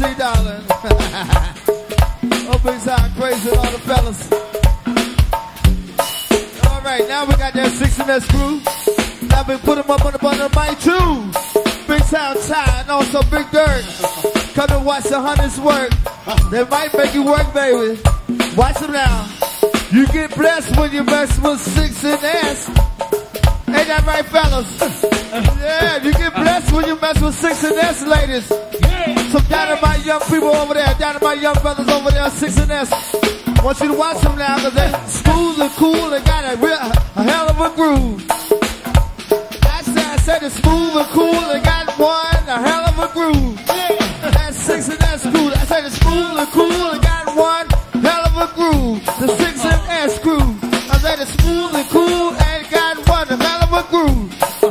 see, darling. Oh, big time crazy and all the fellas. All right, now we got that 6S crew. Now we put them up on the button of mic too. Big Town Ty and also Big Dirt. Come and watch the hunters work. They might make you work, baby. Watch them now. You get blessed when you mess with 6S. Ain't that right, fellas? Yeah, you get blessed when you mess with 6S, ladies. Some dynamite young people over there, dynamite young brothers over there, 6S. Want you to watch them now, because they're smooth and cool and got a hell of a groove. I said it's smooth and cool and got a hell of a groove. That's 6S crew. I said it's smooth and cool and got one hell of a groove. The 6S crew. I said it's smooth and cool and got one hell of a groove.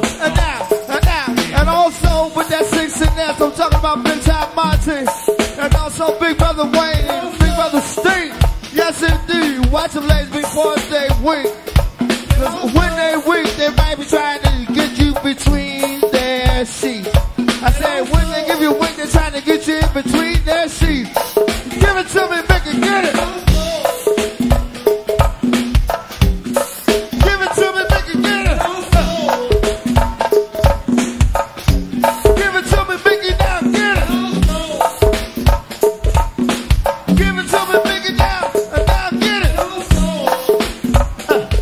And also with that 6S, I'm talking about Big Time Monty. And also Big Brother Wayne and Big Brother Steve. Yes indeed. Watch them ladies before they weak. Cause when they weak, they might be trying to get you between their sheets. I said when they give you a wink, they're trying to get you in between their sheets. Give it to me, make it get it. Give it to me, make it get it. Give it to me, make it down, get it. Give it to me, make it down, and now get it.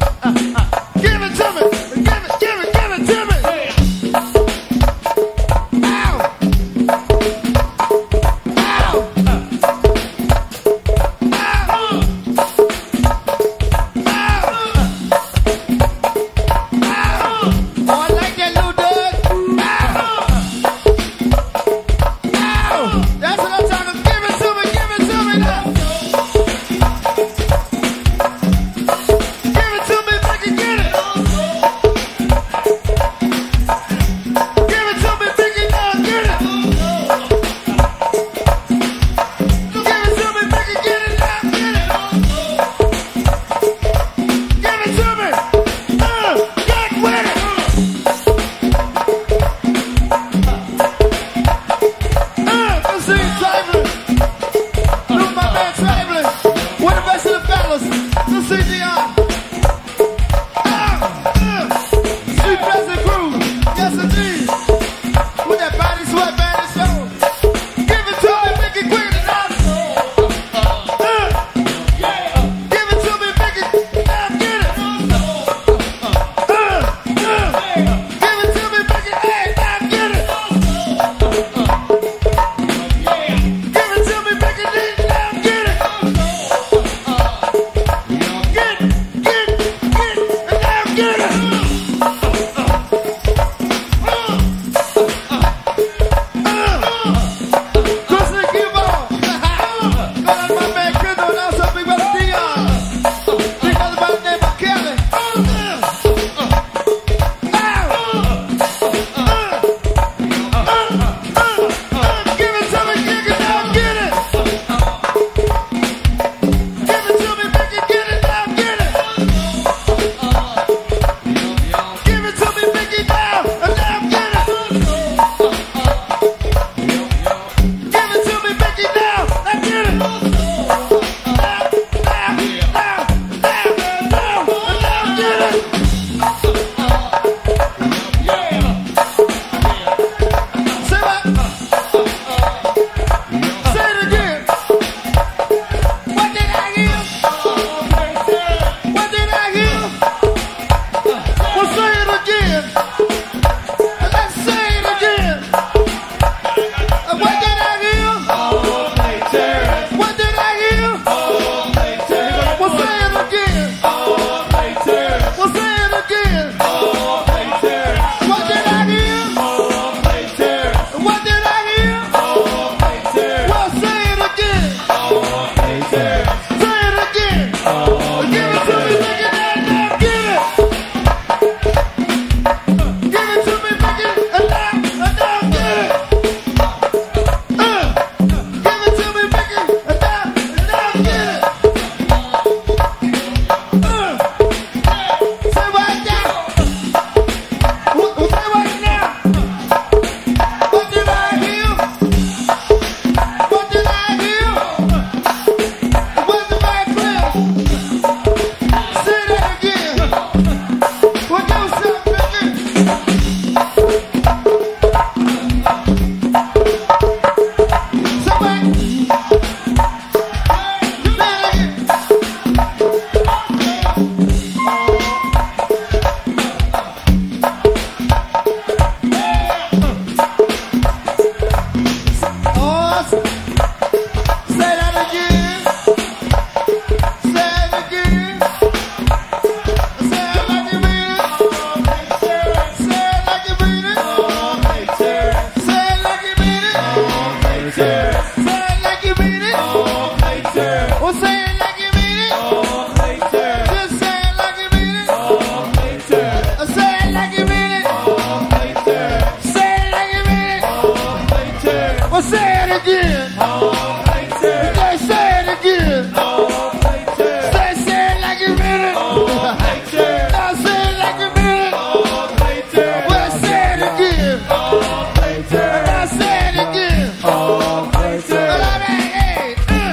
again. All places. Say it again. All places. Say it like you mean it. All places. Now say it like you mean it. All places. Well, say it again. All places. Now say it again. All places. Well, all right, hey.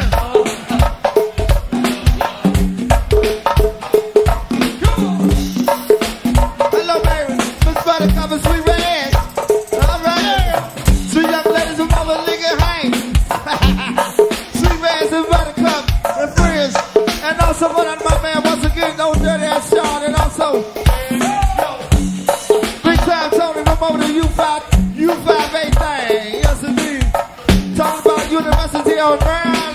Hello, baby. Miss Buttercup and Sweet Red. All right. Two young ladies from over Lincoln Heights. Sweet Red and Buttercup and friends. And also one of my man, once again, no dirty ass Sean. And also Big Time Tony from over the U5A thing. Yes, indeed. Talking about University of Maryland.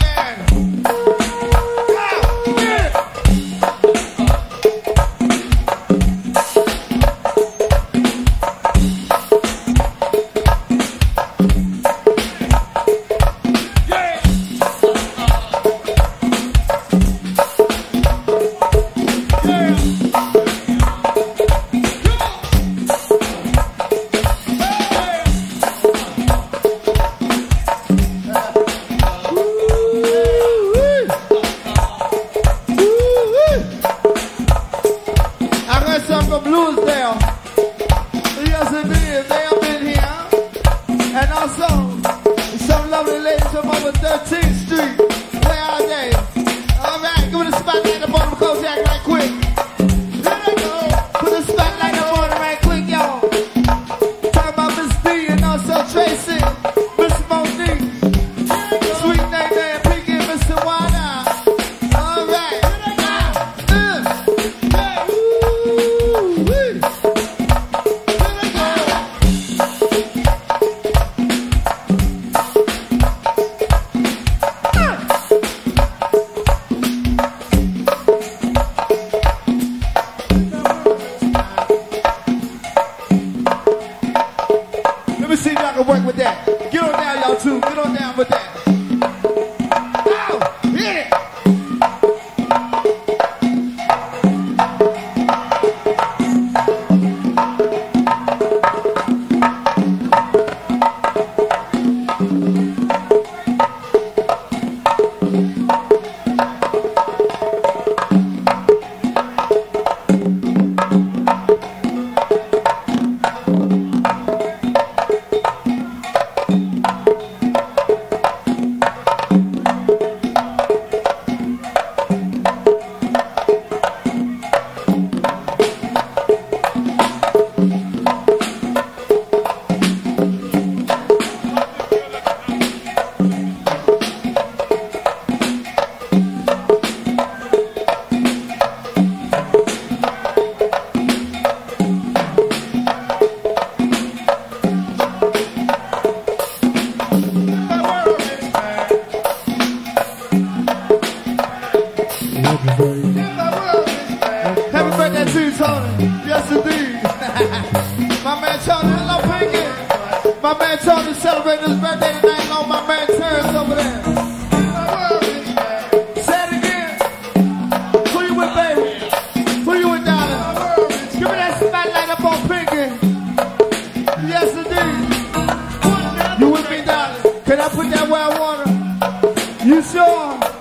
You sure?